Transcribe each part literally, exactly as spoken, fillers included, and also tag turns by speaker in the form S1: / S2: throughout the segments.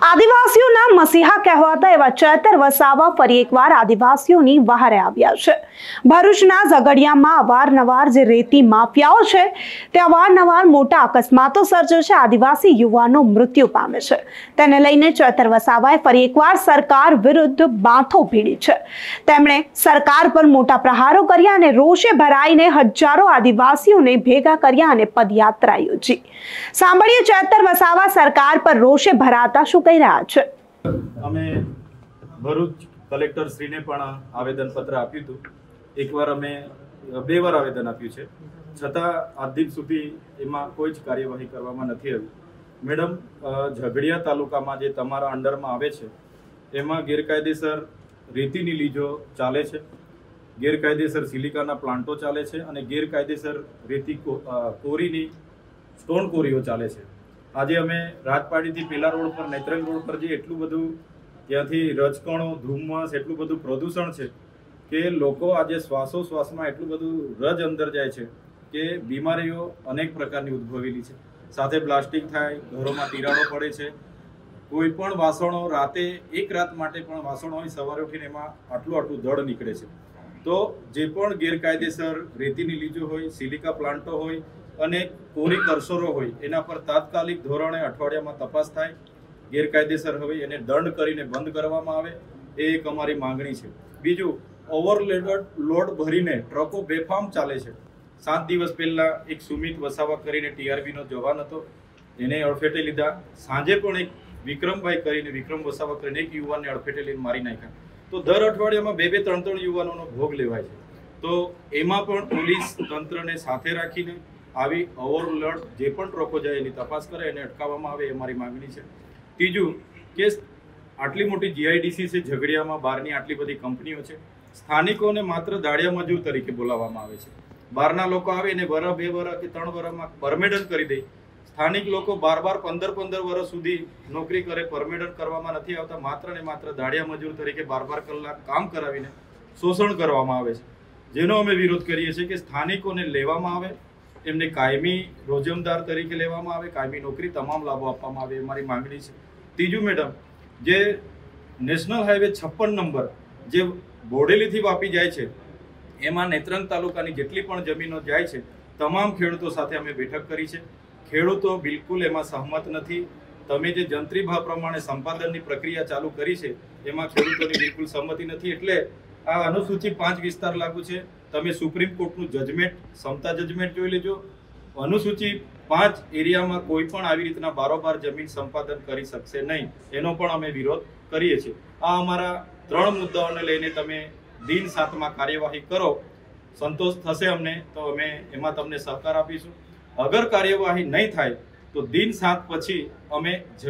S1: આદિવાસીઓના મસીહા કહેવાતા એવા ચેતર વસાવા ફરી એકવાર આદિવાસીઓની વહારે આવ્યા છે। ભરૂચના ઝઘડિયામાં અવારનવાર જે રેતી માફિયાઓ છે તે અવારનવાર મોટા અકસ્માતો સર્જે છે, આદિવાસી યુવાનો મૃત્યુ પામે છે। તેને લઈને ચેતર વસાવાએ ફરી એકવાર સરકાર વિરુદ્ધ બાથો ભીડી છે। તેમણે સરકાર પર મોટા પ્રહારો કર્યા અને રોષે ભરાઈને હજારો આદિવાસીઓને ભેગા કર્યા અને પદયાત્રા યોજી। સાંભળીએ ચેતર વસાવા સરકાર પર રોષે ભરાતા શું કહી રહ્યા છે।
S2: અમે ભરૂચ કલેક્ટર શ્રીને પણ આવેદન પત્ર આપ્યું હતું। એકવાર અમે બે વાર આવેદન આપ્યું છે, છતાં આજ દિન સુધી એમાં કોઈ જ કાર્યવાહી કરવામાં નથી આવી। મેડમ, ઝઘડિયા તાલુકામાં જે તમારા અંડરમાં આવે છે એમાં ગેરકાયદેસર રેતીની લીજો ચાલે છે, ગેરકાયદેસર સિલિકાના પ્લાન્ટો ચાલે છે અને ગેરકાયદેસર રેતી કોરીની સ્ટોન કોરીઓ ચાલે છે। આજે અમે રાજપાડીથી પેલા રોડ પર નેત્રંગ રોડ પર જે એટલું બધું ત્યાંથી રજકણો ધુમ્મસ એટલું બધું પ્રદૂષણ છે કે લોકો આજે શ્વાસો શ્વાસમાં એટલું બધું રજ અંદર જાય છે કે બીમારીઓ અનેક પ્રકારની ઉદ્ભવેલી છે। સાથે બ્લાસ્ટિંગ થાય, ઘરોમાં તિરાડો પડે છે, કોઈ પણ વાસણો રાતે એક રાત માટે પણ વાસણો હોય, સવારે ઉઠીને એમાં આટલું આટલું દળ નીકળે છે। તો જે પણ ગેરકાયદેસર રેતીની લીજો હોય, સિલિકા પ્લાન્ટો હોય અને કોરી કરસરો હોય એના પર તાત્કાલિક ધોરણે અઠવાડિયામાં તપાસ થાય, ગેરકાયદેસર હોય એને દંડ કરીને બંધ કરવામાં આવે, એ એક અમારી માંગણી છે। બીજું, ઓવરલોડ લોડ ભરીને ટ્રકો બેફામ ચાલે છે। સાત દિવસ પહેલા એક સુમિત વસાવા કરીને ટીઆરબી નો જવાન હતો, એને અડફેટે લીધા। સાંજે પણ એક વિક્રમભાઈ કરીને વિક્રમ વસાવા કરીને એક યુવાનને અડફેટે લઈને મારી નાખ્યા। તો દર અઠવાડિયામાં બે બે ત્રણ ત્રણ યુવાનોનો ભોગ લેવાય છે। તો એમાં પણ પોલીસ તંત્રને સાથે રાખીને આવી ઓવરલોડ જે પણ ટ્રકો જાય એની તપાસ કરે, એને અટકાવવામાં આવે, એ મારી માંગણી છે। ત્રીજું કે આટલી મોટી જીઆઈડીસી છે ઝઘડિયામાં, બહારની આટલી બધી કંપનીઓ છે, સ્થાનિકોને માત્ર દાળિયા મજૂર તરીકે બોલાવવામાં આવે છે। બહારના લોકો આવે એને વરસ બે વરસ કે ત્રણ વરસમાં પરમેડન કરી દે। સ્થાનિક લોકો બાર બાર પંદર પંદર વર્ષ સુધી નોકરી કરે, પરમેડન કરવામાં નથી આવતા, માત્ર ને માત્ર દાળિયા મજૂર તરીકે બાર બાર કલાક કામ કરાવીને શોષણ કરવામાં આવે છે। જેનો અમે વિરોધ કરીએ છીએ કે સ્થાનિકોને લેવામાં આવે, એમને કાયમી રોજમદાર તરીકે લેવામાં આવે, કાયમી નોકરી તમામ લાભો આપવામાં આવે, એ મારી માંગણી છે। ત્રીજું મેડમ, જે નેશનલ હાઈવે છપ્પન નંબર જે બોડેલીથી વાપી જાય છે એમાં નેત્રંગ તાલુકાની જેટલી પણ જમીનો જાય છે તમામ ખેડૂતો સાથે અમે બેઠક કરી છે। ખેડૂતો બિલકુલ એમાં સહમત નથી। તમે જે જંત્રી ભાવ પ્રમાણે સંપાદનની પ્રક્રિયા ચાલુ કરી છે એમાં ખેડૂતોની બિલકુલ સહમતિ નથી, એટલે આ અનુસૂચિ પાંચ વિસ્તાર લાગુ છે। તમે સુપ્રીમ કોર્ટનું જજમેન્ટ, સમતા જજમેન્ટ જોઈ લેજો। અનુસૂચિ પાંચ એરિયામાં કોઈ પણ આવી રીતના બારોબાર જમીન સંપાદન કરી શકશે નહીં, એનો પણ અમે વિરોધ કરીએ છીએ। આ અમારા ત્રણ મુદ્દાઓને લઈને તમે દિન સાતમાં કાર્યવાહી કરો, સંતોષ થશે અમને તો અમે એમાં તમને સહકાર આપીશું। અગર કાર્યવાહી નહીં થાય તો દિન સાત પછી અમે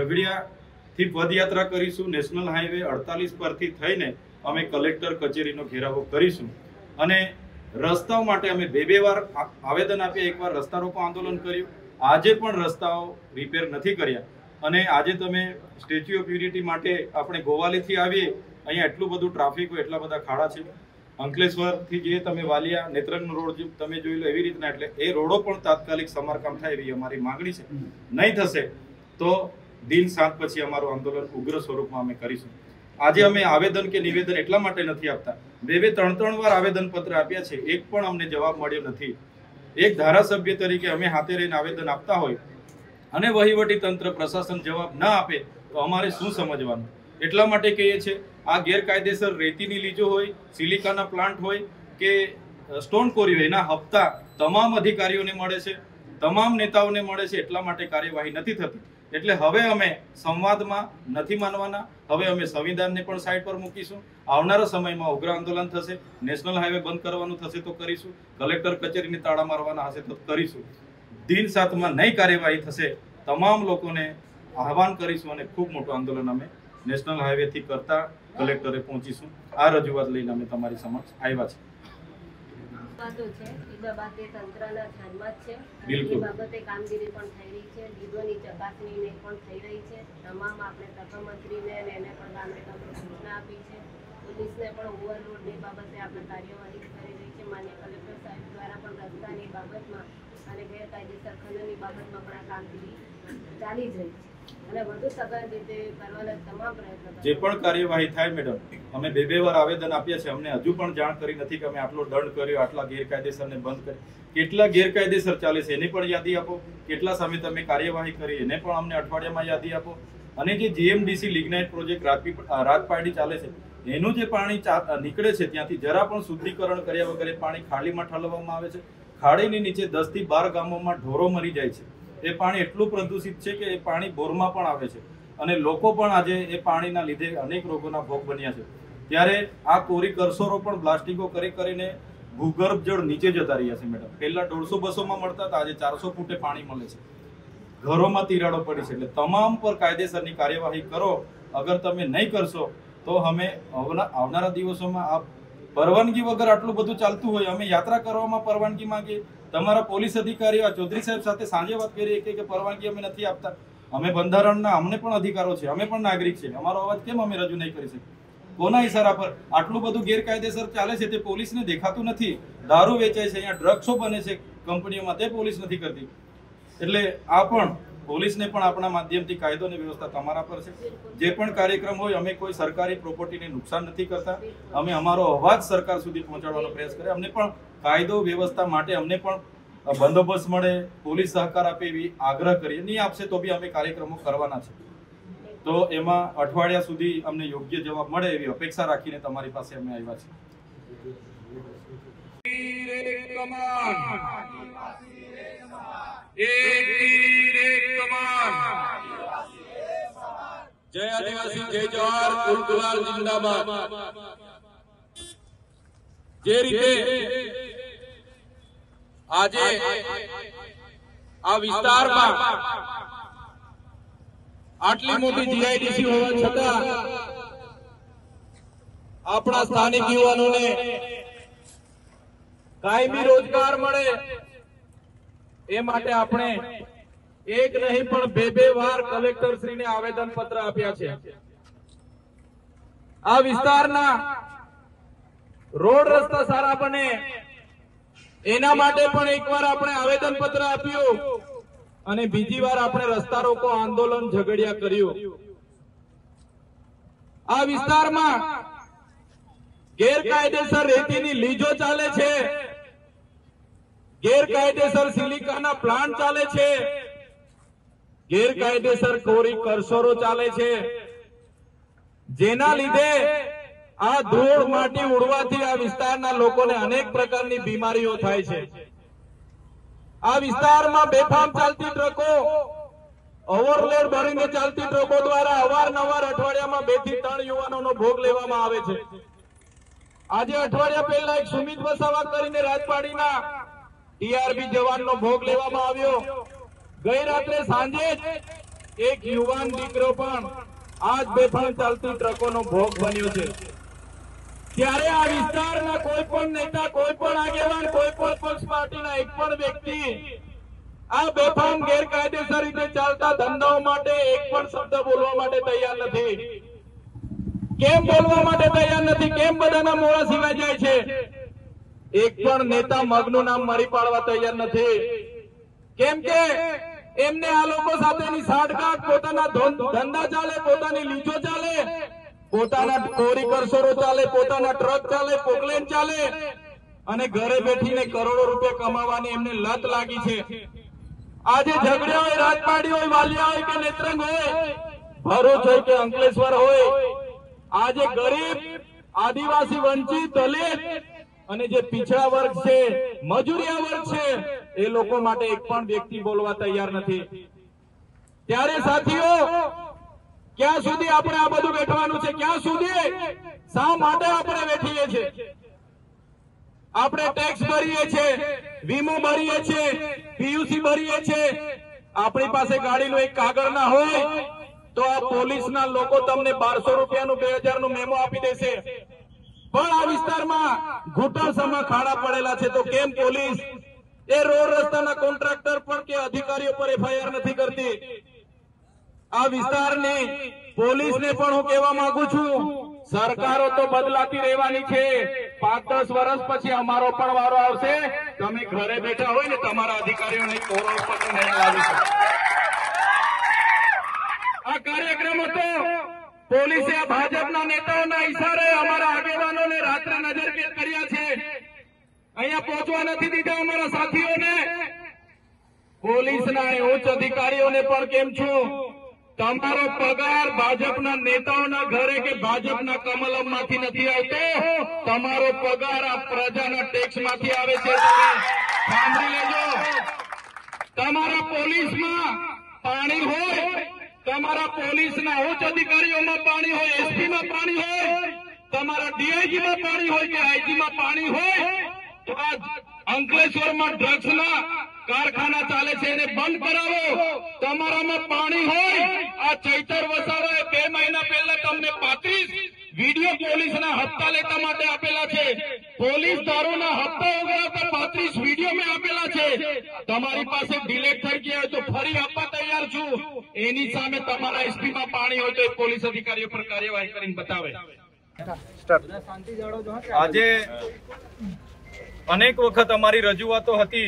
S2: ઝઘડિયાથી પદયાત્રા કરીશું, નેશનલ હાઈવે અડતાલીસ પરથી થઈને અમે કલેક્ટર કચેરીનો ઘેરાવો કરીશું। અને રસ્તાઓ માટે અમે બે બે વાર આવેદન આપ્યા, એકવાર રસ્તા રોકો આંદોલન કર્યું, આજે પણ રસ્તાઓ રિપેર નથી કર્યા। અને આજે તમે સ્ટેચ્યુ ઓફ યુનિટી માટે આપણે ગોવાલીથી આવીએ, અહીંયા એટલું બધું ટ્રાફિક હોય, એટલા બધા ખાડા છે। અંકલેશ્વરથી જે તમે વાલિયા નેત્રંગનો રોડ તમે જોઈ લો એવી રીતના, એટલે એ રોડો પણ તાત્કાલિક સમારકામ થાય એવી અમારી માંગણી છે। નહીં થશે તો દિન સાત પછી અમારું આંદોલન ઉગ્ર સ્વરૂપમાં અમે કરીશું। આજે અમે આવેદન કે નિવેદન એટલા માટે નથી આપતા, બે બે ત્રણ ત્રણ વાર આવેદન પત્ર આપ્યા છે, એક પણ અમને જવાબ મળ્યો નથી। એક ધારાસભ્ય તરીકે અમે હાથે રહીને આવેદન આપતા હોય અને વહીવટી તંત્ર પ્રશાસન જવાબ ના આપે તો અમારે શું સમજવાનું? એટલા માટે કહીએ છીએ, આ ગેરકાયદેસર રેતીની લીજો હોય, સિલિકાના પ્લાન્ટ હોય કે સ્ટોન કોરી હોય, એના હપ્તા તમામ અધિકારીઓને મળે છે, તમામ નેતાઓને મળે છે, એટલા માટે કાર્યવાહી નથી થતી। એટલે હવે અમે સંવાદમાં નથી માનવાના, હવે અમે સંવિધાનને પણ સાઈડ પર મૂકીશું। આવનારા સમયમાં ઉગ્ર આંદોલન થશે, નેશનલ હાઈવે બંધ કરવાનું થશે તો કરીશું, કલેક્ટર કચેરીને તાળા મારવાના હશે તો કરીશું। દિન સાતમાં નહીં કાર્યવાહી થશે, તમામ લોકોને આહવાન કરીશું અને ખૂબ મોટું આંદોલન અમે નેશનલ હાઈવેથી કરતા કલેક્ટરે પહોંચીશું। આ રજૂઆત લઈને અમે તમારી સમક્ષ આવ્યા છીએ।
S3: બાબતો છે એ બાબતે તંત્રના ધ્યાનમાં જ છે,
S2: બિલકુલ
S3: એ બાબતે કામગીરી પણ થઈ રહી છે, લીડોની ચકાસણીને પણ થઈ રહી છે। તમામ આપણે પ્રધાનમંત્રીને અને એને પણ ગામડે સૂચના આપી છે, પોલીસને પણ ઓવરલોડની બાબતે આપણે કાર્યવાહી કરી રહી છે। માન્ય કલેક્ટર સાહેબ દ્વારા પણ રસ્તાની બાબતમાં અને ગેરકાયદેસર ખનનની બાબતમાં પણ આ કામગીરી ચાલી જ રહી છે। અને વધુ સઘન રીતે કરવાના તમામ પ્રયત્નો
S2: જે પણ કાર્યવાહી થાય મેડમ, અમે બે બે વાર આવેદન આપ્યા છે, અમને હજુ પણ જાણ કરી નથી કે અમે આટલો દંડ કર્યો, આટલા ગેરકાયદેસરને બંધ કરી, કેટલા ગેરકાયદેસર ચાલે છે એની પણ યાદી આપો, કેટલા સામે તમે કાર્યવાહી કરી એને પણ અમને અઠવાડિયામાં યાદી આપો. અને જે જીએમડીસી લિગ્નાઇટ પ્રોજેક્ટ રાજપારડી ચાલે છે એનું જે પાણી નીકળે છે ત્યાંથી જરા પણ શુદ્ધિકરણ કર્યા વગર પાણી ખાડીમાં ઠલવવામાં આવે છે. ખાડીની નીચે દસ થી બાર ગામોમાં ઢોરો મરી જાય છે. એ પાણી એટલું પ્રદૂષિત છે કે એ પાણી બોરમાં પણ આવે છે અને લોકો પણ આજે એ પાણીના લીધે અનેક રોગોના ભોગ બન્યા છે. ત્યારે આ કોરી કરસોરો પણ પ્લાસ્ટિકો કરી કરીને ભૂગર્ભ જળ નીચે જતા રહ્યા છે મેડમ. પહેલા દોઢસો બસો માં મળતા હતા, આજે ચારસો ફૂટે પાણી મળે છે. ઘરોમાં તિરાડો પડી છે. એટલે તમામ પર કાયદેસરની કાર્યવાહી કરો. અગર તમે નહીં કરશો તો અમે આવનારા દિવસોમાં આ પરવાનગી વગર આટલું બધું ચાલતું હોય, અમે યાત્રા કરવામાં પરવાનગી માંગીએ, તમારા પોલીસ અધિકારીઓ ચૌધરી સાહેબ સાથે સાંજે વાત કરીએ કે પરવાનગી અમે નથી આપતા. અમે બંધારણના અમને પણ અધિકારો છે, અમે પણ નાગરિક છે, અમારો અવાજ કેમ અમે રજૂ નહીં કરી શકીએ? કોના ઈશારા પર આટલું બધું ગેરકાયદેસર ચાલે છે તે પોલીસને દેખાતું નથી. દારૂ વેચાય છે, અહીંયા ડ્રગ્સો બને છે કંપનીઓમાં, તે પોલીસ નથી કરતી. એટલે આ પણ પોલીસને પણ આપણા માધ્યમથી કાયદોની વ્યવસ્થા તમારા પર છે. જે પણ કાર્યક્રમ હોય, અમે કોઈ સરકારી પ્રોપર્ટીને નુકસાન નથી કરતા. અમે અમારો અવાજ સરકાર સુધી પહોંચાડવાનો પ્રયાસ કરીએ. અમને પણ કાયદો વ્યવસ્થા માટે અમને પણ બંદોબસ્ત મળે, પોલીસ સહકાર આપે એવી આગ્રહ કરીએ. નહીં આપશે તો બી અમે કાર્યક્રમો કરવાના છે. તો એમાં અઠવાડિયા સુધી અમને યોગ્ય જવાબ મળે એવી અપેક્ષા રાખીને તમારી પાસે અમે આવ્યા છીએ.
S4: એક તીર એક કમાન, જય આદિવાસી જય જવાહર, કુલ ગુલાલ જિંદાબાદ. જે રીતે આજે આ વિસ્તારમાં આટલી મોટી જીઆઈડીસી હોવા છતાં આપણા સ્થાનિક યુવાનોને કાયમી રોજગાર મળે એ માટે આપણે એક નહીં પણ બે બે વાર કલેક્ટર શ્રીને આવેદન પત્ર આપ્યા છે. આ વિસ્તારના રોડ રસ્તા સારા બને એના માટે પણ એકવાર આપણે આવેદન પત્ર આપ્યું અને બીજી વાર આપણે રસ્તા રોકો આંદોલન ઝઘડિયા કર્યું. આ વિસ્તારમાં ગેરકાયદેસર રેતીની લીજો ચાલે છે, ગેરકાયદેસર સિલિકાના પ્લાન્ટ ચાલે છે, ગેરકાયદેસર કોરી કરસોરો ચાલે છે, જેના લીધે આ ધૂળ માટી ઉડવાથી આ વિસ્તારના લોકોને અનેક પ્રકારની બીમારીઓ થાય છે. આ વિસ્તારમાં બેફામ ચાલતી ટ્રકો, ઓવરલોડ ભરીને ચાલતી ટ્રકો દ્વારા અવારનવાર અઠવાડિયામાં બે થી ત્રણ યુવાનોનો ભોગ લેવામાં આવે છે. આજે અઠવાડિયા પહેલા એક સુમિત વસાવા કરીને રાજપાડીના ટીઆરબી જવાનનો ભોગ લેવામાં આવ્યો. ગઈ રાત્રે સાંજે જ એક યુવાન દીકરો પણ આજ બેફામ ચાલતી ટ્રકોનો ભોગ બન્યો છે. ત્યારે આ વિસ્તારના કોઈ પણ નેતા, કોઈ પણ આગેવાન, કોઈ પણ પક્ષ પાર્ટીના એક પણ વ્યક્તિ આ બેફામ ગેરકાયદેસર રીતે ચાલતા ધંધાઓ માટે એક પણ શબ્દ બોલવા માટે તૈયાર નથી. કેમ બોલવા માટે તૈયાર નથી? કેમ બધાના મોડા સિવાય જાય છે? એક પણ નેતા મગનું નામ મારી પાડવા તૈયાર નથી. કેમ કે એમને આ લોકો સાથેની સાઠગાંઠ, પોતાના ધંધા ચાલે, પોતાની લીજો ચાલે, પોતાના કોરી કરસોરો ચાલે, પોતાના ટ્રક ચાલે, પોકલેન ચાલે અને ઘરે બેઠીને કરોડો રૂપિયા કમાવાની એમને લત લાગી છે. આજે ઝઘડ્યા હોય, રાજપાડી હોય, વાલિયા હોય કે નેત્રંગ હોય, ભરૂચ હોય કે અંકલેશ્વર હોય, આજે ગરીબ, આદિવાસી, વંચિત, દલિત અને જે પીછડા વર્ગ છે, મજૂરિયા વર્ગ છે, એ લોકો માટે એક પણ વ્યક્તિ બોલવા તૈયાર નથી. ત્યારે સાથીઓ, ક્યાં સુધી આપણે આ બધું બેઠવાનું છે? ક્યાં સુધી? શા માટે આપણે બેઠીએ છીએ? આપણે ટેક્સ ભરીએ છીએ, વીમો ભરીએ છીએ, પીયુસી ભરીએ છીએ. આપણી પાસે ગાડીનો એક કાગળ ના હોય તો આ પોલીસના લોકો તમને બારસો રૂપિયાનું બે હજાર નું મેમો આપી દેશે. પણ આ વિસ્તારમાં ઘૂંટણસમાં ખાડા પડેલા છે તો કેમ પોલીસ એ રોડ રસ્તાના કોન્ટ્રાક્ટર પર કે અધિકારીઓ પર એફઆઈઆર નથી કરતી? આ વિસ્તારની પોલીસને પણ હું કહેવા માંગુ છું, સરકારો તો બદલાતી રહેવાની છે. પાંચ દસ વર્ષ પછી અમારો પણ વારો આવશે. તમે ઘરે બેઠા હોય ને તમારા અધિકારીઓને કોરોડ પત્ર નહીં લાવી શકો. આ કાર્યક્રમ હતો પોલીસે ભાજપના નેતાઓના ઇશારે અમારા આગેવાનોને રાત્રે નજરકેદ કર્યા છે, અહીંયા પહોંચવા નથી દીધા અમારા સાથીઓને। પોલીસના ઉચ્ચ અધિકારીઓને પણ કેમ છો, તમારો પગાર ભાજપના નેતાઓના ઘરે કે ભાજપના કમલમમાંથી નથી આવતો, તમારો પગાર આ પ્રજાના ટેક્સમાંથી આવે છે। સાંભળી લેજો, તમારા પોલીસમાં પાણી હોય, તમારા પોલીસના ઉચ્ચ અધિકારીઓમાં પાણી હોય, એસપીમાં પાણી હોય, તમારા ડીઆઈજીમાં પાણી હોય કે આઈજીમાં પાણી હોય, તો આ અંકલેશ્વરમાં ડ્રગ્સના કારખાના ચાલે છે એને બંધ કરાવો। તમારામાં પાણી હોય, આ ચૈતર વસાવાએ બે મહિના પહેલા તમને પાંત્રીસ વિડીયો પોલીસના હપ્તા લેતા માટે આપેલા છે, પોલીસ દારૂના હપ્તા ઉઘરાવતા પાંત્રીસ વિડીયો મેં આપેલા છે। તમારી પાસે ડિલેટ થઈ ગયા હોય તો ફરી આપવા તૈયાર છું। એની સામે તમારા એસપીમાં પાણી હોય તો એ પોલીસ અધિકારીઓ પર કાર્યવાહી કરીને બતાવે।
S2: આજે અનેક વખત અમારી રજૂઆતો હતી,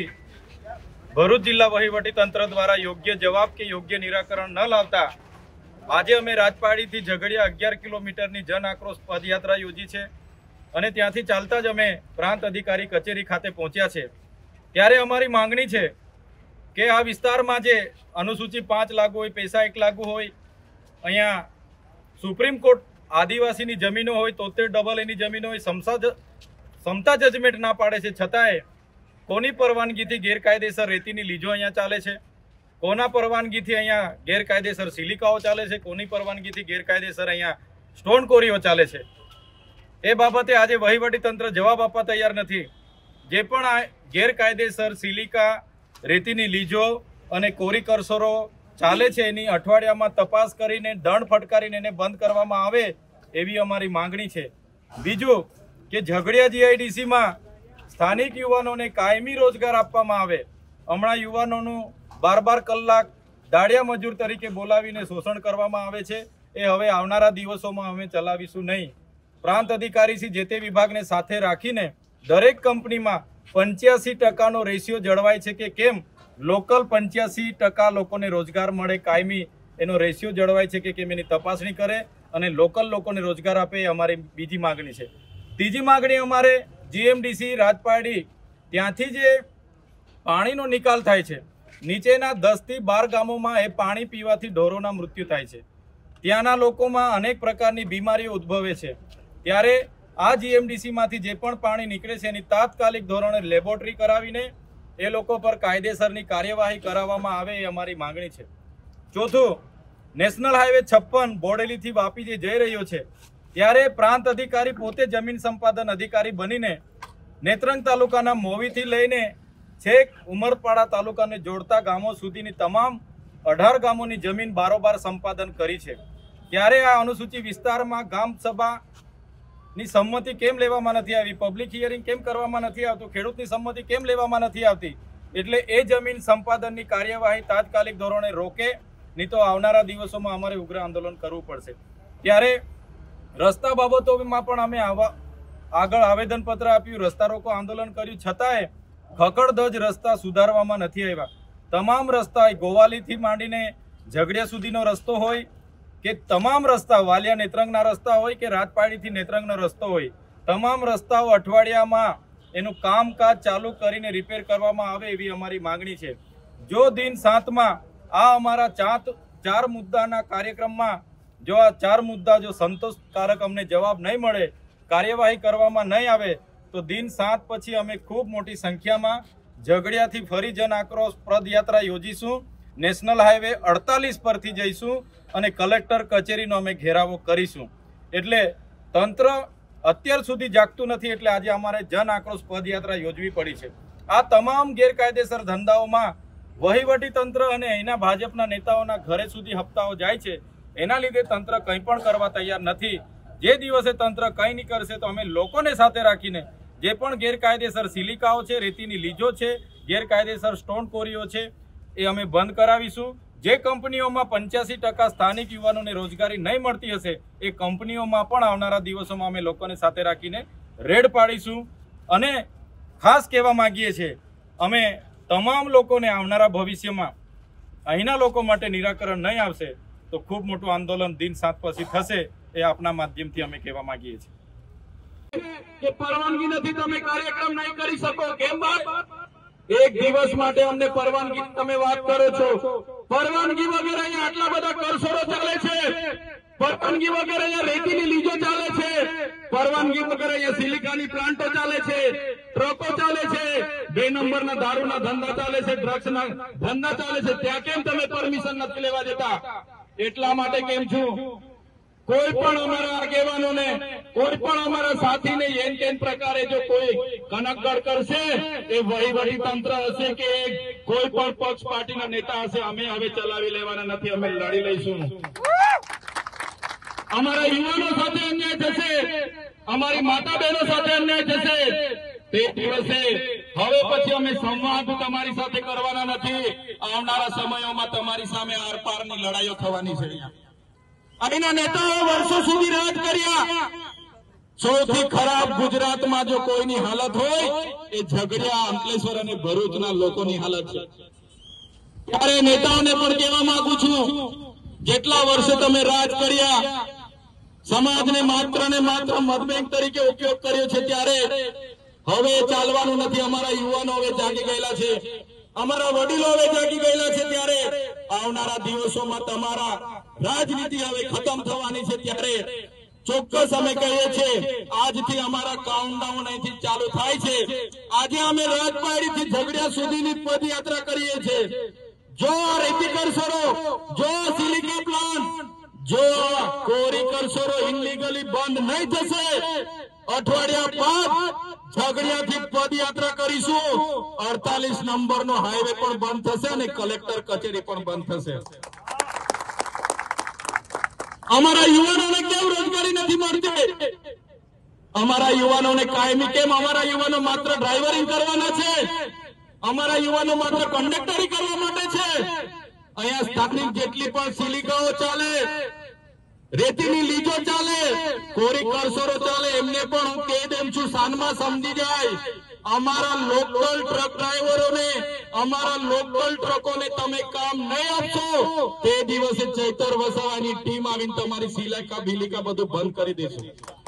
S2: ભરૂચ જિલ્લા વહીવટી તંત્ર દ્વારા યોગ્ય જવાબ કે યોગ્ય નિરાકરણ ન લાવતા આજે અમે રાજપાડીથી ઝઘડિયા અગિયાર કિલોમીટરની જન આક્રોશ પદયાત્રા યોજી છે અને ત્યાંથી ચાલતા જ અમે પ્રાંત અધિકારી કચેરી ખાતે પહોંચ્યા છે। ત્યારે અમારી માંગણી છે કે આ વિસ્તારમાં જે અનુસૂચિ પાંચ લાગુ હોય, પૈસા એક લાગુ હોય, અહીંયા સુપ્રીમ કોર્ટ આદિવાસીની જમીનો હોય, તોતેર ડબલ એની જમીનો હોય, સમસા સમતા જજમેન્ટ ના પાડે છે, છતાંય કોની પરવાનગીથી ગેરકાયદેસર રેતીની લીજો અહીંયા ચાલે છે, કોના પરવાનગીથી અહીંયા ગેરકાયદેસર સિલિકાઓ ચાલે છે, કોની પરવાનગીથી ગેરકાયદેસર અહીંયા સ્ટોન કોરીઓ ચાલે છે, એ બાબતે આજે વહીવટી તંત્ર જવાબ આપવા તૈયાર નથી। જે પણ આ ગેરકાયદેસર સિલિકા, રેતીની લીજો અને કોરી કરસરો ચાલે છે એની અઠવાડિયામાં તપાસ કરીને દંડ ફટકારીને એને બંધ કરવામાં આવે એવી અમારી માંગણી છે। બીજું કે ઝઘડિયા જીઆઈડીસીમાં સ્થાનિક યુવાનોને કાયમી રોજગાર આપવામાં આવે। હમણાં યુવાનોનું બાર બાર કલાક દાડિયા મજૂર તરીકે બોલાવીને શોષણ કરવામાં આવે છે, એ હવે આવનારા દિવસોમાં અમે ચલાવીશું નહીં। પ્રાંત અધિકારીથી જે તે વિભાગને સાથે રાખીને દરેક કંપનીમાં પંચ્યાસી ટકાનો રેશિયો જળવાય છે કે કેમ, લોકલ પંચ્યાસી ટકા લોકોને રોજગાર મળે, કાયમી એનો રેશિયો જળવાય છે કે કેમ એની તપાસણી કરે અને લોકલ લોકોને રોજગાર આપે, એ અમારી બીજી માગણી છે। ત્રીજી માગણી અમારે જીએમડીસી રાજપાડી ત્યાંથી જે પાણીનો નિકાલ થાય છે, નીચેના દસ થી બાર ગામોમાં એ પાણી પીવાથી ઢોરોના મૃત્યુ થાય છે, ત્યાંના લોકોમાં અનેક પ્રકારની બીમારીઓ ઉદ્ભવે છે। ત્યારે આ જીએમડીસીમાંથી જે પણ પાણી નીકળે છે એની તાત્કાલિક ધોરણે લેબોરેટરી કરાવીને એ લોકો પર કાયદેસરની કાર્યવાહી કરાવવામાં આવે, એ અમારી માંગણી છે। ચોથું, નેશનલ હાઈવે છપ્પન બોડેલીથી વાપી જે જઈ રહ્યો છે, ત્યારે પ્રાંત અધિકારી પોતે જમીન સંપાદન અધિકારી બનીને નેત્રંગ તાલુકાના મોવીથી લઈને છેક ઉમરપાડા તાલુકાને જોડતા ગામો સુધીની તમામ અઢાર ગામોની જમીન બારોબાર સંપાદન કરી છે। ત્યારે આ અનુસૂચિત વિસ્તારમાં ગામ સભાની સંમતિ કેમ લેવામાં નથી આવી, પબ્લિક હિયરિંગ કેમ કરવામાં નથી આવતું, ખેડૂતની સંમતિ કેમ લેવામાં નથી આવતી? એટલે એ જમીન સંપાદનની કાર્યવાહી તાત્કાલિક ધોરણે રોકે, નહીં તો આવનારા દિવસોમાં અમારે ઉગ્ર આંદોલન કરવું પડશે। ત્યારે રસ્તા બાબતોમાં પણ અમે આવા આગળ આવેદનપત્ર આપ્યું, રસ્તા રોકો આંદોલન કર્યું, છતાંય ખકડધજ રસ્તા સુધારવામાં નથી આવ્યા। તમામ રસ્તા ગોવાલીથી માંડીને ઝઘડિયા સુધીનો રસ્તો હોય કે તમામ રસ્તા વાલિયા નેત્રંગના રસ્તા હોય કે રાજપાડીથી નેત્રંગનો રસ્તો હોય, તમામ રસ્તાઓ અઠવાડિયામાં એનું કામકાજ ચાલુ કરીને રિપેર કરવામાં આવે, એવી અમારી માંગણી છે। જો દિન સાતમાં આ અમારા ચાર ચાર મુદ્દાના કાર્યક્રમમાં જો આ ચાર મુદ્દા જો સંતોષકારક અમને જવાબ નહીં મળે, કાર્યવાહી કરવામાં નહીં આવે, તો દિન સાત પછી અમે ખૂબ મોટી સંખ્યામાં ઝઘડિયાથી ફરી જન આક્રોશ પદયાત્રા યોજીશું, નેશનલ હાઈવે અડતાલીસ પરથી જઈશું અને કલેક્ટર કચેરીનો અમે ઘેરાવો કરીશું। એટલે તંત્ર અત્યાર સુધી જાગતું નથી, એટલે આજે અમારે જન આક્રોશ પદયાત્રા યોજવી પડી છે। આ તમામ ગેરકાયદેસર ધંધાઓમાં વહીવટી તંત્ર અને અહીંના ભાજપના નેતાઓના ઘરે સુધી હપ્તાઓ જાય છે, એના લીધે તંત્ર કંઈ પણ કરવા તૈયાર નથી। જે દિવસે તંત્ર કંઈ નહીં કરશે તો અમે લોકોને સાથે રાખીને જે પણ ગેરકાયદેસર સિલિકાઓ છે, રેતીની લીજો છે, ગેરકાયદેસર સ્ટોન કોરીઓ છે, એ અમે બંધ કરાવીશું। જે કંપનીઓમાં પંચ્યાસી ટકા સ્થાનિક યુવાનોને રોજગારી નહીં મળતી હશે, એ કંપનીઓમાં પણ આવનારા દિવસોમાં અમે લોકોને સાથે રાખીને રેડ પાડીશું। અને ખાસ કહેવા માંગીએ છીએ, અમે તમામ લોકોને આવનારા ભવિષ્યમાં અહીંના લોકો માટે નિરાકરણ નહીં આવશે તો ખૂબ મોટું આંદોલન દિન સાત પછી થશે એ આપના માધ્યમથી અમે કહેવા માંગીએ છીએ
S4: કે પરવાનગી નથી, તમે કાર્યક્રમ નહીં કરી શકો. કેમ બાપ? એક દિવસ માટે અમને પરવાનગી તમે વાત કરો છો. પરવાનગી વગર અહીંયા આટલા બધા કરસોડો ચાલે છે. પરવાનગી વગર અહીંયા રેતીની લીજો ચાલે છે. પરવાનગી વગર અહીંયા સિલિકાની પ્લાન્ટો ચાલે છે, ટ્રકો ચાલે છે, બે નંબરના દારૂના ધંધા ચાલે છે, ડ્રગ્સના ધંધા ચાલે છે. ત્યાં કેમ તમે પરમિશન નથી લેવા દેતા? એટલા માટે કેમ છું, કોઈ પણ અમારા આગેવાનોને, કોઈ પણ અમારા સાથીને એન કેન પ્રકારે જો કોઈ કનકગઢ કરશે, એ વહીવટી તંત્ર હશે કે કોઈ પણ પક્ષ પાર્ટીના નેતા હશે, અમે હવે ચલાવી લેવાના નથી. અમે લડી લઈશું. અમારા યુવાનો સાથે અન્યાય થશે, અમારી માતા બહેનો સાથે અન્યાય થશે, તે દિવસે હવે પછી અમે સંવાદ તમારી સાથે કરવાના નથી. આવનારા સમયોમાં તમારી સામે આરપારની લડાઈઓ થવાની છે. અહીંના નેતાઓ વર્ષો સુધી રાજ કર્યા. સૌથી ખરાબ ગુજરાતમાં જો કોઈની હાલત હોય એ ઝઘડિયા, અંકલેશ્વર અને ભરૂચના લોકોની હાલત છે. ત્યારે નેતાઓને પણ કહેવા માંગુ છું, જેટલા વર્ષે તમે રાજ કર્યા, સમાજને માત્ર ને માત્ર મત બેંક તરીકે ઉપયોગ કર્યો છે, ત્યારે હવે ચાલવાનું નથી. અમારા યુવાનો હવે જાગી ગયેલા છે, અમારા વડીલો હવે જાગી ગયેલા છે. ત્યારે આવનારા દિવસોમાં તમારા રાજનીતિ હવે ખતમ થવાની છે. ત્યારે ચોક્કસ અમે કહીએ છીએ, આજથી અમારા કાઉન્ટડાઉન અહીંથી ચાલુ થાય છે. આજે અમે રાજપાડીથી ઝઘડિયા સુધીની પદયાત્રા કરીએ છીએ. જો રેતી કરસરો, જો સિલિકા પ્લાન્ટ, જો કોરી કરસરો ઇનલીગલી બંધ નહીં થશે, અઠવાડિયા બાદ ઝઘડિયાથી પદયાત્રા કરીશું. અડતાલીસ નંબરનો હાઈવે પણ બંધ થશે અને કલેક્ટર કચેરી પણ બંધ થશે. અમારા યુવાનોને કેમ રોજગારી નથી મળતી? અમારા યુવાનોને કાયમી કેમ? અમારા યુવાનો માત્ર ડ્રાઈવરિંગ કરવાના છે, અમારા યુવાનો માત્ર કંડક્ટરી કરવા માટે છે. અહીંયા સ્થાનિક જેટલી પણ સિલિકાઓ ચાલે, રેતીની લીજો ચાલે, કોરી કરસરો ચાલે, એમને પણ હું કહી દેમ છું, સાનમાં સમજી જાય. અમારા લોકલ ટ્રક ડ્રાઈવરોને, અમારા લોકલ ટ્રકોને તમે કામ નહીં આપશો, તે દિવસે ચૈતર વસાવાની ટીમ આવીને તમારી સિલાકા બિલિકા બધું બંધ કરી દેશે.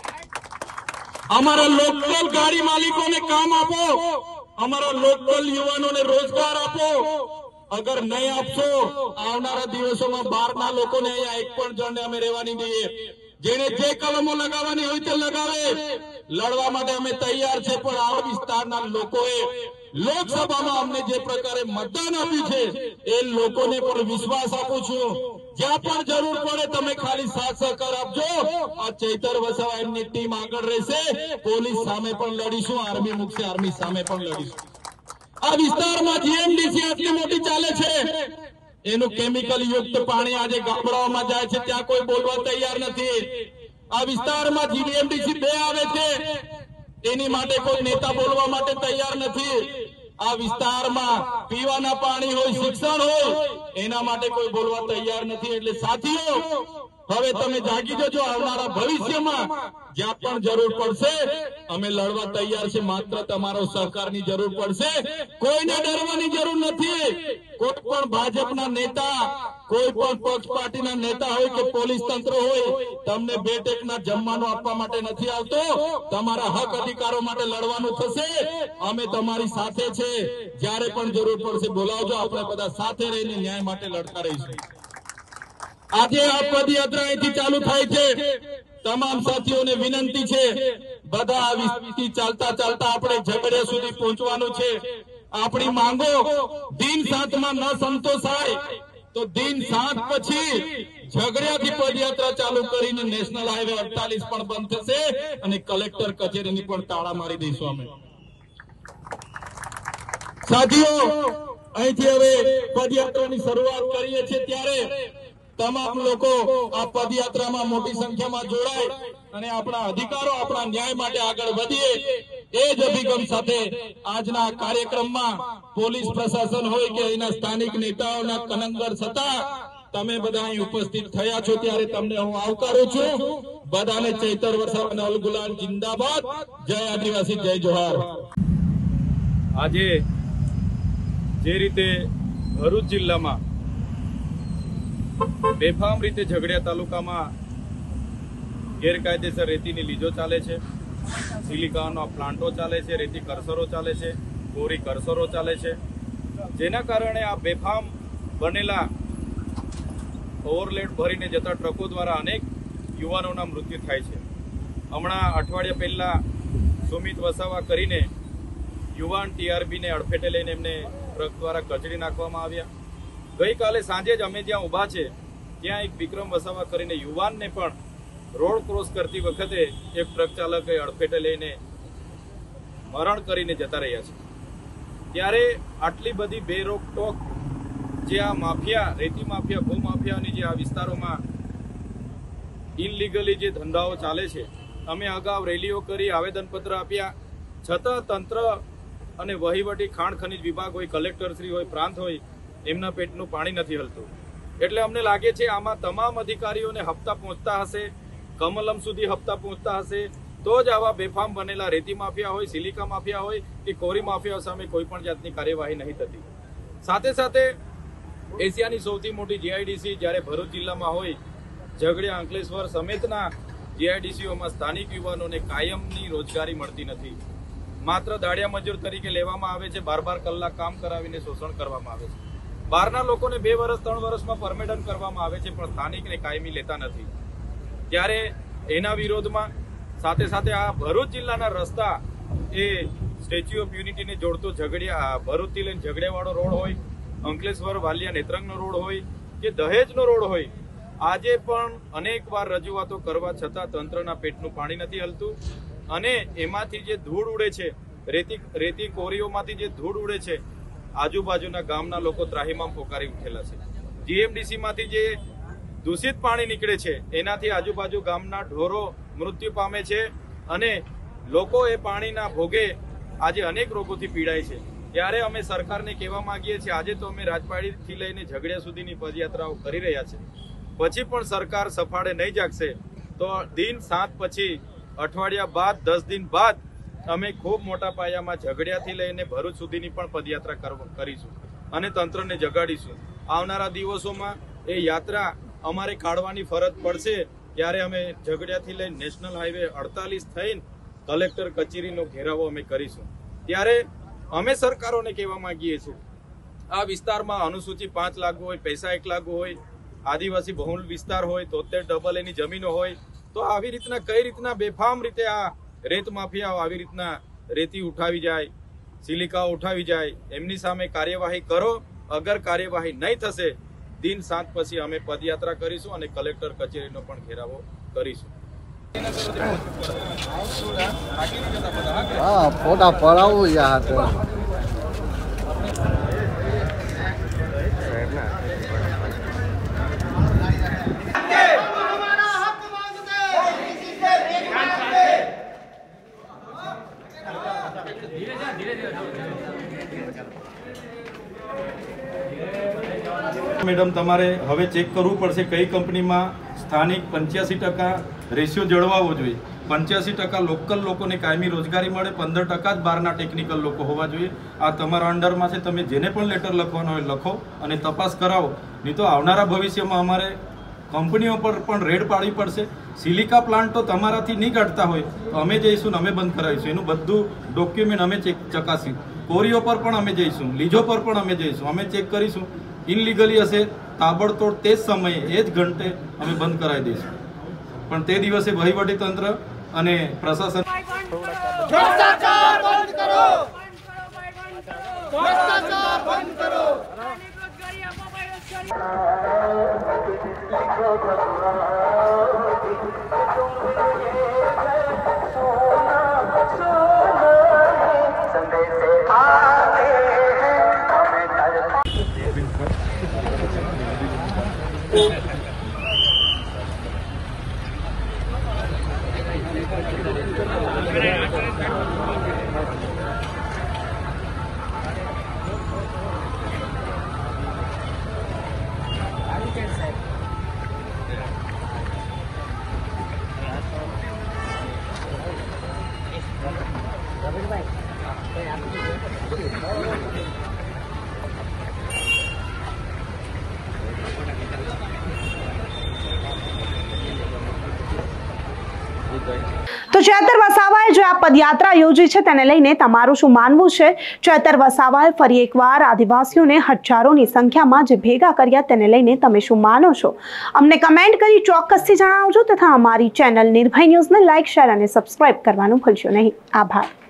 S4: અમારા લોકલ ગાડી માલિકોને કામ આપો, અમારા લોકલ યુવાનોને રોજગાર આપો. અગર નહીં આપશો, આવનારા દિવસોમાં બહારના લોકોને અહીંયા એક પણ જણને અમે રહેવાની દઈએ. જેને જે કલમો લગાવવાની હોય તે લગાવે. લડવા માટે અમે તૈયાર છે, પણ આ વિસ્તારના લોકોએ લોકસભામાં અમને જે પ્રકારે મતદાન આપ્યું છે, એ લોકોને પણ વિશ્વાસ આપું છું, જ્યાં પણ જરૂર પડે તમે ખાલી સાથ સહકાર આપજો. આ ચૈતર વસાવા એમની ટીમ આગળ રહેશે. પોલીસ સામે પણ લડીશું, આર્મી મૂકશે, આર્મી સામે પણ લડીશું. આ વિસ્તારમાં જીએમડીસી આટલી મોટી ચાલે છે, એનું કેમિકલ યુક્ત પાણી આજે ગામડાઓમાં જાય છે, ત્યાં કોઈ બોલવા તૈયાર નથી. આ વિસ્તારમાં જીએમડીસી બે આવે છે, એની માટે કોઈ નેતા બોલવા માટે તૈયાર નથી. આ વિસ્તારમાં પીવાના પાણી હોય, શિક્ષણ હોય, એના માટે કોઈ બોલવા તૈયાર નથી. એટલે સાથીઓ, હવે તમે જાગી જજો. આવનારા ભવિષ્યમાં જ્યાં પણ જરૂર પડશે અમે લડવા તૈયાર છે. માત્ર તમારો સહકારની જરૂર પડશે. કોઈને ડરવાની જરૂર નથી. કોઈ પણ ભાજપના નેતા, કોઈ પણ પક્ષ પાર્ટીના નેતા હોય કે પોલીસ તંત્ર હોય, તમને બે ટેકના જમવાનું આપવા માટે નથી આવતો. તમારા હક અધિકારો માટે લડવાનું થશે. અમે તમારી સાથે છે. જ્યારે પણ જરૂર પડશે બોલાવજો. આપણે બધા સાથે રહીને ન્યાય માટે લડતા રહીશું. આજે આ પદયાત્રા અહીંથી ચાલુ થાય છે. તમામ સાથીઓને વિનંતી છે, બધા આ વિસ્તારથી ચાલતા ચાલતા આપણે ઝઘડિયા સુધી પહોંચવાનું છે. આપણી માંગો દિન સાતમાં ન સંતોષાય તો દિન સાત પછી ઝઘડિયાથી પદયાત્રા ચાલુ કરીને નેશનલ હાઈવે અડતાલીસ પણ બંધ થશે અને કલેક્ટર કચેરીની પણ તાળા મારી દઈશું અમે. સાથીઓ, અહીંથી હવે પદયાત્રાની શરૂઆત કરીએ છીએ, ત્યારે તમામ લોકો આ પદયાત્રામાં મોટી સંખ્યામાં જોડાય અને આપણા અધિકારો, આપણા ન્યાય માટે આગળ વધીએ, એ જ અભિગમ સાથે આજના કાર્યક્રમમાં પોલીસ પ્રશાસન હોય કે અહીંના સ્થાનિક નેતાઓના કનંગર છતાં તમે બધા અહીં ઉપસ્થિત થયા છો, ત્યારે તમને હું આવકારું છું. બધાને ચૈતર વસાવા અલ ગુલાલ જિંદાબાદ. જય આદિવાસી, જય જોહાર.
S2: આજે જે રીતે ભરૂચ જિલ્લામાં બેફામ રીતે ઝઘડિયા તાલુકામાં ગેરકાયદેસર રેતીની લીજો ચાલે છે, સિલિકાનો પ્લાન્ટો ચાલે છે, રેતી કરસરો ચાલે છે, કોરી કરસરો ચાલે છે, જેના કારણે આ બેફામ બનેલા ઓવરલેડ ભરીને જતા ટ્રકો દ્વારા અનેક યુવાનોના મૃત્યુ થાય છે. હમણાં અઠવાડિયા પહેલા સુમિત વસાવા કરીને યુવાન ટીઆરબીને અડફેટે લઈને એમને ટ્રક દ્વારા કચડી નાખવામાં આવ્યા. ગઈકાલે સાંજે જ અમે જ્યાં ઊભા છે ત્યાં એક વિક્રમ વસાવા કરીને યુવાનને પણ રોડ ક્રોસ કરતી વખતે એક ટ્રક ચાલકે અડફેટે લઈને મરણ કરીને જતા રહ્યા છે. ત્યારે આટલી બધી બેરોકટોક જે આ માફિયા, રેતી માફિયા, ભૂ માફિયાની જે આ વિસ્તારોમાં ઇનલીગલી જે ધંધાઓ ચાલે છે, અમે અગાઉ રેલીઓ કરી, આવેદનપત્ર આપ્યા, છતાં તંત્ર અને વહીવટી ખાણ ખનીજ વિભાગ હોય, કલેક્ટરશ્રી હોય, પ્રાંત હોય, એમના પેટનું પાણી નથી હલતું. એટલે અમને લાગે છે આમાં તમામ અધિકારીઓને હપ્તા પહોંચતા હશે, કમલમ સુધી હપ્તા પહોંચતા હશે, તો જ આવા બેફામ બનેલા રેતી માફિયા હોય, સિલિકા માફિયા હોય કે કોરી માફિયાઓ સામે કોઈ પણ જાતની કાર્યવાહી નહીં થતી. સાથે સાથે એશિયાની સૌથી મોટી જીઆઈડીસી જ્યારે ભરૂચ જિલ્લામાં હોય, ઝઘડિયા, અંકલેશ્વર સમેતના જીઆઈડીસીઓમાં સ્થાનિક યુવાનોને કાયમની રોજગારી મળતી નથી. માત્ર દાડિયા મજૂર તરીકે લેવામાં આવે છે, બાર બાર કલાક કામ કરાવીને શોષણ કરવામાં આવે છે. બહારના લોકોને બે વર્ષ ત્રણ વર્ષમાં પરમિશન કરવામાં આવે છે, પણ સ્થાનિકને કાયમી લેતા નથી. ત્યારે એના વિરોધમાં સાથે સાથે આ ભરૂચ જિલ્લાના રસ્તા, એ સ્ટેચ્યુ ઓફ યુનિટીને જોડતો ઝઘડિયા, ભરૂચથી લઈને ઝઘડિયાવાળો રોડ હોય, અંકલેશ્વર વાલિયા નેત્રંગનો રોડ હોય કે દહેજનો રોડ હોય, આજે પણ અનેક વાર રજૂઆતો કરવા છતાં તંત્રના પેટનું પાણી નથી હલતું. અને એમાંથી જે ધૂળ ઉડે છે, રેતી રેતી કોરીઓમાંથી જે ધૂળ ઉડે છે, આજુબાજુના ગામના લોકો ત્રાહિમામ પોકારી ઉઠેલા છે. જીએમડીસી માંથી જે દૂષિત પાણી નીકળે છે, એનાથી આજુબાજુ ગામના ઢોરો મૃત્યુ પામે છે અને લોકો એ પાણીના ભોગે આજે અનેક રોગોથી પીડાય છે. ત્યારે અમે સરકારને કહેવા માંગીએ છીએ, આજે તો અમે રાજપાડીથી લઈને ઝઘડિયા સુધીની પદયાત્રાઓ કરી રહ્યા છે, પછી પણ સરકાર સફાળે નહીં જાગશે તો દિન સાત પછી અઠવાડિયા બાદ, દસ દિન બાદ અમે ખૂબ મોટા પાયામાં ઝઘડિયાથી લઈને ભરૂચ સુધીની પણ પદયાત્રા કરીશું અને તંત્રને જગાડીશું. આવનારા દિવસોમાં એ યાત્રા અમારે કાઢવાની ફરજ પડશે. ત્યારે અમે ઝઘડિયાથી લઈને નેશનલ હાઈવે અડતાલીસ થઈને કલેક્ટર કચેરીનો ઘેરાવો અમે કરીશું. ત્યારે અમે સરકારોને કહેવા માંગીએ છીએ, આ વિસ્તારમાં અનુસૂચિત પાંચ લાગુ હોય, પૈસા એક લાગુ હોય, આદિવાસી બહુલ વિસ્તાર હોય, તોતેર ડબલ એની જમીનો હોય, તો આવી રીતના કઈ રીતના બેફામ રીતે આ રેત માફિયાઓ આવી રીતના રેતી ઉઠાવી જાય, સિલિકાઓ ઉઠાવી જાય, એમની સામે કાર્યવાહી કરો. અગર કાર્યવાહી નહીં થશે, દિન સાત પછી અમે પદયાત્રા કરીશું અને કલેક્ટર કચેરીનો પણ ઘેરાવો કરીશું.
S5: હા, ફોટા પડાવું યાર.
S2: મેડમ, તમારે હવે ચેક કરવું પડશે કઈ કંપનીમાં સ્થાનિક પંચ્યાસી ટકા રેશિયો જળવાવો જોઈએ. પંચ્યાસી ટકા લોકલ લોકોને કાયમી રોજગારી મળે, પંદર ટકા જ બહારના ટેકનિકલ લોકો હોવા જોઈએ. આ તમારા અંડરમાં છે, તમે જેને પણ લેટર લખવાનો હોય લખો અને તપાસ કરાવો. નહીં તો આવનારા ભવિષ્યમાં અમારે કંપનીઓ પર પણ રેડ પાડવી પડશે. સિલિકા પ્લાન્ટ તો તમારાથી નહીં કાઢતા હોય તો અમે જઈશું ને અમે બંધ કરાવીશું. એનું બધું ડોક્યુમેન્ટ અમે ચેક ચકાસીશું. કોરીઓ પર પણ અમે જઈશું, લીજો પર પણ અમે જઈશું, અમે ચેક કરીશું. ઇનલીગલી હશે તાબડતોડ તે જ સમયે, એ જ ઘંટે અમે બંધ કરાવી દઈશું. પણ તે દિવસે વહીવટી તંત્ર અને પ્રશાસન
S6: ભ્રષ્ટાચાર બંધ કરો, ભ્રષ્ટાચાર બંધ કરો.
S1: તો ચેતર વસાવાએ જે આ પદયાત્રા યોજી છે તેને લઈને તમારું શું માનવું છે? ચેતર વસાવાએ ફરી એકવાર આદિવાસીઓને હજારોની સંખ્યામાં જે ભેગા કર્યા તેને લઈને તમે શું માનો છો? અમને કમેન્ટ કરી ચોક્કસથી જણાવજો તથા અમારી ચેનલ નિર્ભય ન્યૂઝને લાઇક, શેર અને સબસ્ક્રાઇબ કરવાનું ભૂલશો નહીં. આભાર.